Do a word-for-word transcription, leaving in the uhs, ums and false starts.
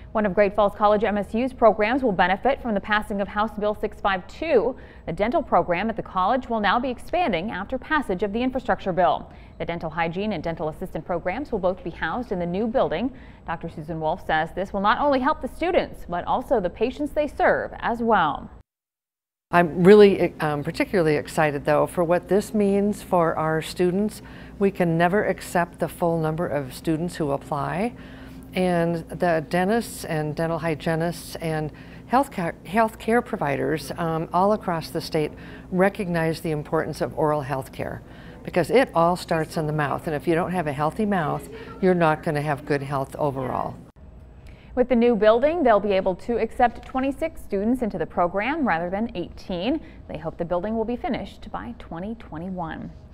One of Great Falls College M S U's programs will benefit from the passing of House Bill six five two. The dental program at the college will now be expanding after passage of the infrastructure bill. The dental hygiene and dental assistant programs will both be housed in the new building. Doctor Susan Wolf says this will not only help the students, but also the patients they serve as well. I'm really um, particularly excited, though, for what this means for our students. We can never accept the full number of students who apply, and the dentists and dental hygienists and healthcare health care providers um, all across the state recognize the importance of oral health care, because it all starts in the mouth, and if you don't have a healthy mouth, you're not going to have good health overall. With the new building, they'll be able to accept twenty-six students into the program rather than eighteen. They hope the building will be finished by twenty twenty-one.